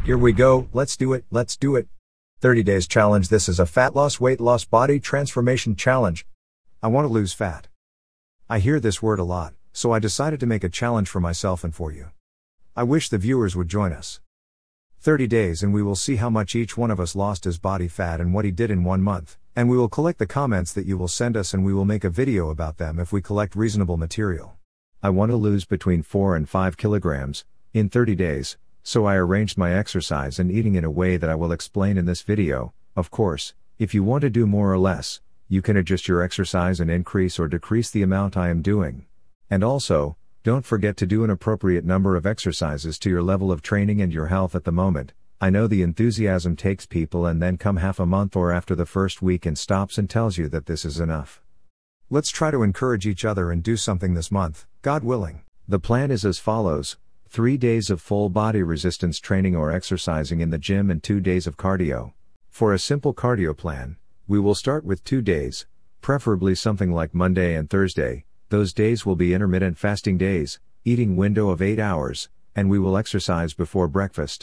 Here we go, let's do it, let's do it. 30 days challenge. This is a fat loss, weight loss, body transformation challenge. I want to lose fat. I hear this word a lot, so I decided to make a challenge for myself and for you. I wish the viewers would join us. 30 days and we will see how much each one of us lost his body fat and what he did in 1 month, and we will collect the comments that you will send us and we will make a video about them if we collect reasonable material. I want to lose between 4 and 5 kilograms in 30 days. So I arranged my exercise and eating in a way that I will explain in this video. Of course, if you want to do more or less, you can adjust your exercise and increase or decrease the amount I am doing. And also, don't forget to do an appropriate number of exercises to your level of training and your health at the moment. I know the enthusiasm takes people and then come half a month or after the first week and stops and tells you that this is enough. Let's try to encourage each other and do something this month, God willing. The plan is as follows. 3 days of full body resistance training or exercising in the gym and 2 days of cardio. For a simple cardio plan, we will start with 2 days, preferably something like Monday and Thursday. Those days will be intermittent fasting days, eating window of 8 hours, and we will exercise before breakfast.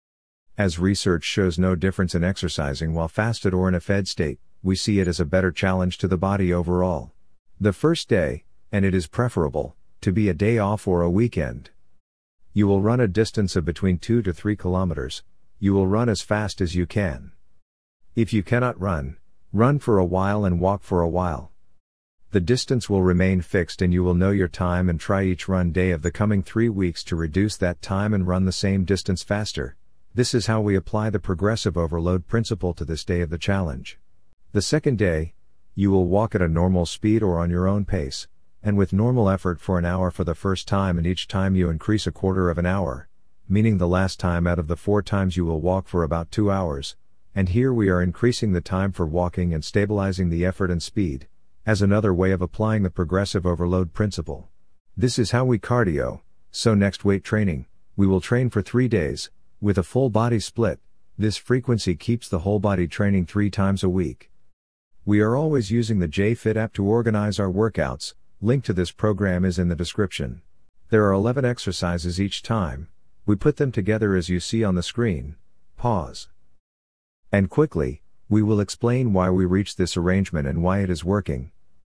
As research shows no difference in exercising while fasted or in a fed state, we see it as a better challenge to the body overall. The first day, and it is preferable, to be a day off or a weekend. You will run a distance of between 2 to 3 kilometers. You will run as fast as you can. If you cannot run for a while and walk for a while. The distance will remain fixed and you will know your time and try each run day of the coming 3 weeks to reduce that time and run the same distance faster. This is how we apply the progressive overload principle to this day of the challenge. The second day, you will walk at a normal speed or on your own pace, and with normal effort for an hour for the first time, and each time you increase a quarter of an hour, meaning the last time out of the 4 times you will walk for about 2 hours, and here we are increasing the time for walking and stabilizing the effort and speed, as another way of applying the progressive overload principle. This is how we cardio. So next, weight training, we will train for 3 days, with a full body split. This frequency keeps the whole body training 3 times a week. We are always using the JFit app to organize our workouts. Link to this program is in the description. There are 11 exercises each time. We put them together as you see on the screen. Pause. And quickly, we will explain why we reached this arrangement and why it is working.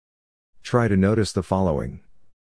Try to notice the following.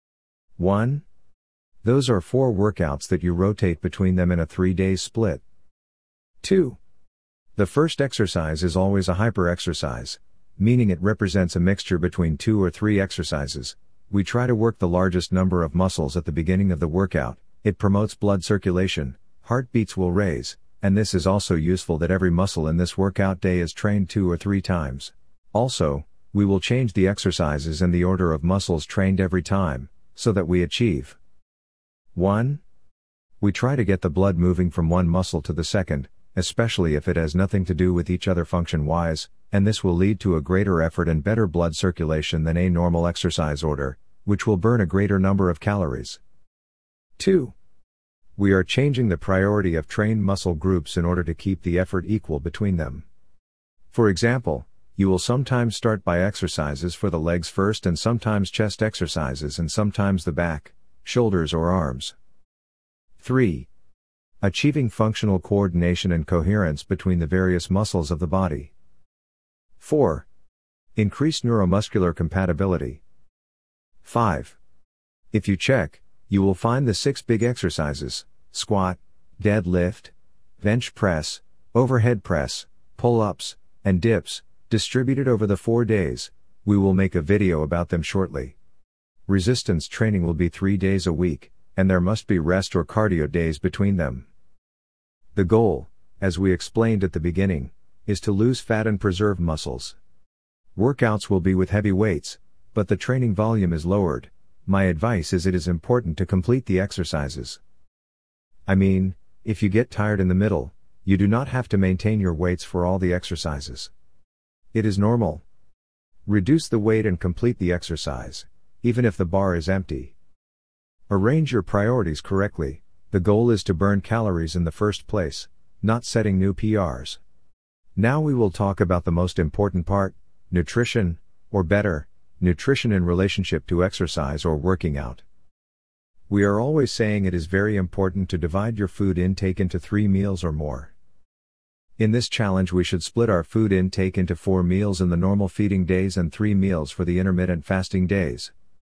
1. Those are 4 workouts that you rotate between them in a 3-day split. 2. The first exercise is always a hyper exercise, meaning it represents a mixture between 2 or 3 exercises. We try to work the largest number of muscles at the beginning of the workout. It promotes blood circulation, heartbeats will raise, and this is also useful that every muscle in this workout day is trained 2 or 3 times. Also, we will change the exercises and the order of muscles trained every time, so that we achieve 1. We try to get the blood moving from one muscle to the second, especially if it has nothing to do with each other function-wise, and this will lead to a greater effort and better blood circulation than a normal exercise order, which will burn a greater number of calories. 2. We are changing the priority of trained muscle groups in order to keep the effort equal between them. For example, you will sometimes start by exercises for the legs first and sometimes chest exercises and sometimes the back, shoulders or arms. 3. Achieving functional coordination and coherence between the various muscles of the body. 4. Increased neuromuscular compatibility. 5. If you check, you will find the 6 big exercises: squat, deadlift, bench press, overhead press, pull-ups, and dips, distributed over the 4 days. We will make a video about them shortly. Resistance training will be 3 days a week, and there must be rest or cardio days between them. The goal, as we explained at the beginning, is to lose fat and preserve muscles. Workouts will be with heavy weights, but the training volume is lowered. My advice is it is important to complete the exercises. I mean, if you get tired in the middle, you do not have to maintain your weights for all the exercises. It is normal. Reduce the weight and complete the exercise, even if the bar is empty. Arrange your priorities correctly. The goal is to burn calories in the first place, not setting new PRs. Now we will talk about the most important part, nutrition, or better, nutrition in relationship to exercise or working out. We are always saying it is very important to divide your food intake into 3 meals or more. In this challenge, we should split our food intake into 4 meals in the normal feeding days and 3 meals for the intermittent fasting days.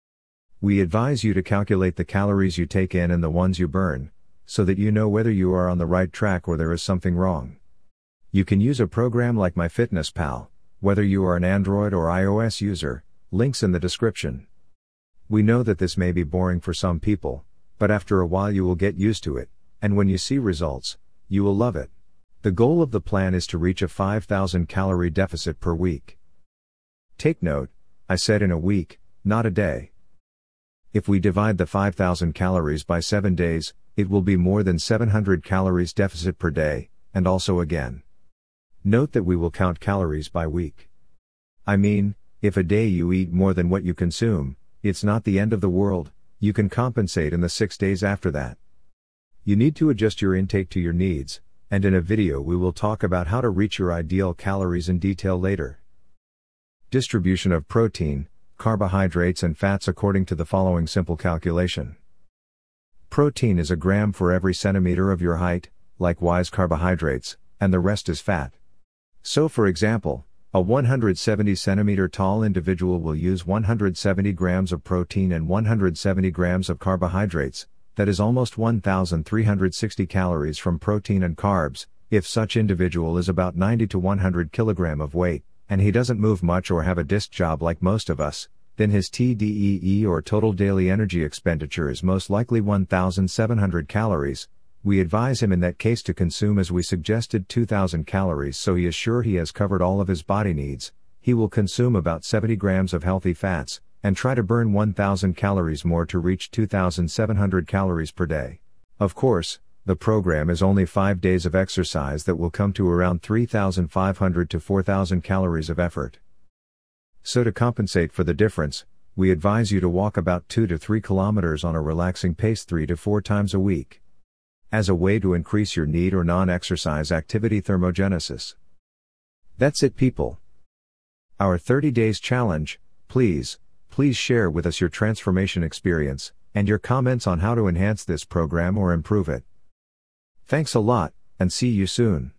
We advise you to calculate the calories you take in and the ones you burn, so that you know whether you are on the right track or there is something wrong. You can use a program like MyFitnessPal, whether you are an Android or iOS user, links in the description. We know that this may be boring for some people, but after a while you will get used to it, and when you see results, you will love it. The goal of the plan is to reach a 5,000 calorie deficit per week. Take note, I said in a week, not a day. If we divide the 5,000 calories by 7 days, it will be more than 700 calories deficit per day, and also again. Note that we will count calories by week. I mean, if a day you eat more than what you consume, it's not the end of the world, you can compensate in the 6 days after that. You need to adjust your intake to your needs, and in a video we will talk about how to reach your ideal calories in detail later. Distribution of protein, carbohydrates and fats according to the following simple calculation. Protein is a gram for every centimeter of your height, likewise carbohydrates, and the rest is fat. So for example, a 170 centimeter tall individual will use 170 grams of protein and 170 grams of carbohydrates, that is almost 1,360 calories from protein and carbs. If such individual is about 90 to 100 kg of weight, and he doesn't move much or have a desk job like most of us, then his TDEE or total daily energy expenditure is most likely 1,700 calories. We advise him in that case to consume as we suggested 2,000 calories so he is sure he has covered all of his body needs. He will consume about 70 grams of healthy fats, and try to burn 1,000 calories more to reach 2,700 calories per day. Of course, the program is only 5 days of exercise that will come to around 3,500 to 4,000 calories of effort. So to compensate for the difference, we advise you to walk about 2 to 3 kilometers on a relaxing pace 3 to 4 times a week, as a way to increase your NEAT or non-exercise activity thermogenesis. That's it, people. Our 30 days challenge. Please share with us your transformation experience, and your comments on how to enhance this program or improve it. Thanks a lot, and see you soon.